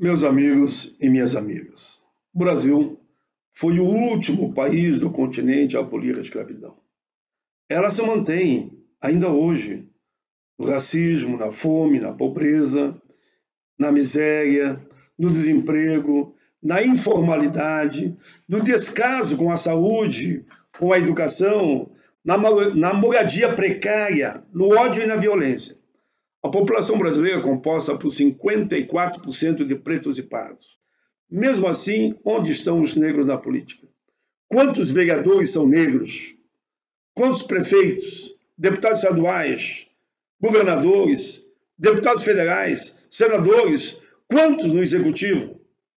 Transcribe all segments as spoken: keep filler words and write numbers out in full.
Meus amigos e minhas amigas, o Brasil foi o último país do continente a abolir a escravidão. Ela se mantém, ainda hoje, no racismo, na fome, na pobreza, na miséria, no desemprego, na informalidade, no descaso com a saúde, com a educação, na, na moradia precária, no ódio e na violência. A população brasileira é composta por cinquenta e quatro por cento de pretos e pardos. Mesmo assim, onde estão os negros na política? Quantos vereadores são negros? Quantos prefeitos, deputados estaduais, governadores, deputados federais, senadores? Quantos no executivo?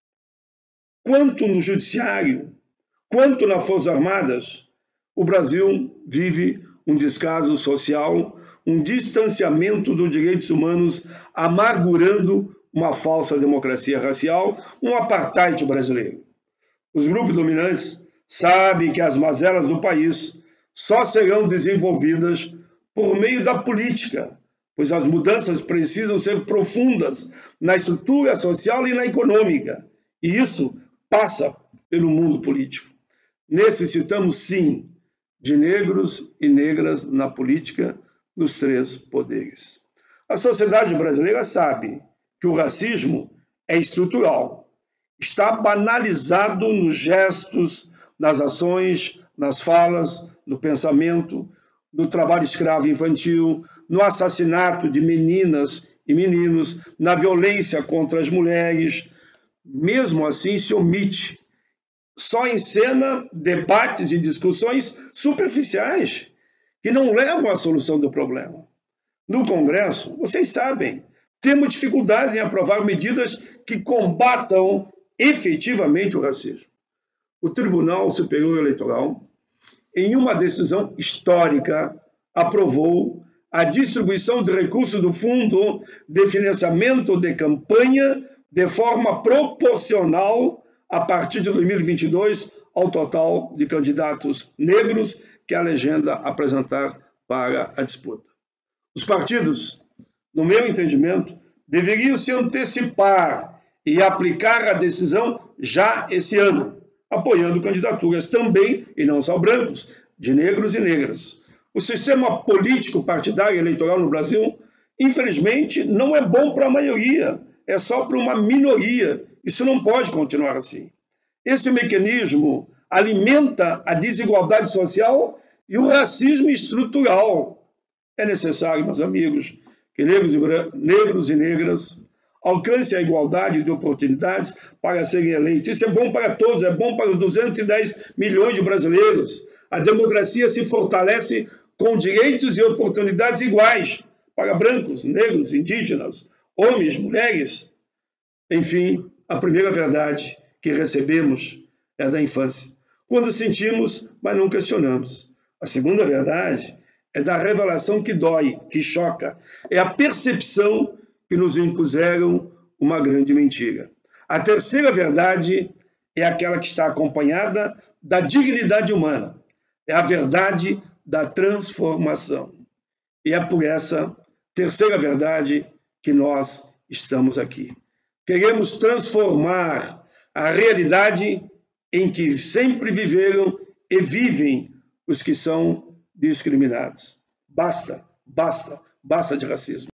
Quanto no judiciário? Quanto nas Forças Armadas? O Brasil vive um descaso social, um distanciamento dos direitos humanos, amargurando uma falsa democracia racial, um apartheid brasileiro. Os grupos dominantes sabem que as mazelas do país só serão desenvolvidas por meio da política, pois as mudanças precisam ser profundas na estrutura social e na econômica, e isso passa pelo mundo político. Necessitamos, sim, de negros e negras na política dos três poderes. A sociedade brasileira sabe que o racismo é estrutural, está banalizado nos gestos, nas ações, nas falas, no pensamento, no trabalho escravo infantil, no assassinato de meninas e meninos, na violência contra as mulheres. Mesmo assim, se omite, só encena debates e discussões superficiais que não levam à solução do problema. No Congresso, vocês sabem, temos dificuldades em aprovar medidas que combatam efetivamente o racismo. O Tribunal Superior Eleitoral, em uma decisão histórica, aprovou a distribuição de recursos do Fundo de Financiamento de Campanha de forma proporcional a partir de dois mil e vinte e dois ao total de candidatos negros que a legenda apresentar para a disputa. Os partidos, no meu entendimento, deveriam se antecipar e aplicar a decisão já esse ano, apoiando candidaturas também, e não só brancos, de negros e negras. O sistema político partidário eleitoral no Brasil, infelizmente, não é bom para a maioria, é só para uma minoria. Isso não pode continuar assim. Esse mecanismo alimenta a desigualdade social e o racismo estrutural. É necessário, meus amigos, que negros e, negros e negras alcancem a igualdade de oportunidades para serem eleitos. Isso é bom para todos, é bom para os duzentos e dez milhões de brasileiros. A democracia se fortalece com direitos e oportunidades iguais para brancos, negros, indígenas, homens, mulheres. Enfim, a primeira verdade que recebemos é da infância, quando sentimos, mas não questionamos. A segunda verdade é da revelação que dói, que choca. É a percepção que nos impuseram uma grande mentira. A terceira verdade é aquela que está acompanhada da dignidade humana. É a verdade da transformação. E é por essa terceira verdade que nós estamos aqui. Queremos transformar a realidade em que sempre viveram e vivem os que são discriminados. Basta, basta, basta de racismo.